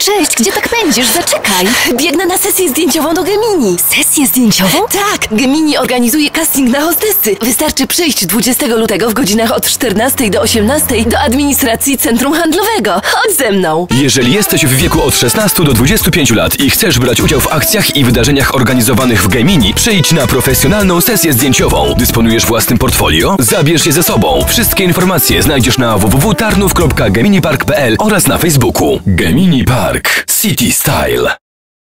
cześć, gdzie tak pędzisz? Zaczekaj. Biegnę na sesję zdjęciową do Gemini. Sesję zdjęciową? Tak, Gemini organizuje casting na hostessy. Wystarczy przyjść 20 lutego w godzinach od 14 do 18 do administracji Centrum Handlowego. Chodź ze mną. Jeżeli jesteś w wieku od 16 do 25 lat i chcesz brać udział w akcjach i wydarzeniach organizowanych w Gemini, przyjdź na profesjonalną sesję zdjęciową. Dysponujesz własnym portfolio? Zabierz je ze sobą. Wszystkie informacje znajdziesz na www.tarnów.geminipark.pl oraz na Facebooku. Gemini Park City Style.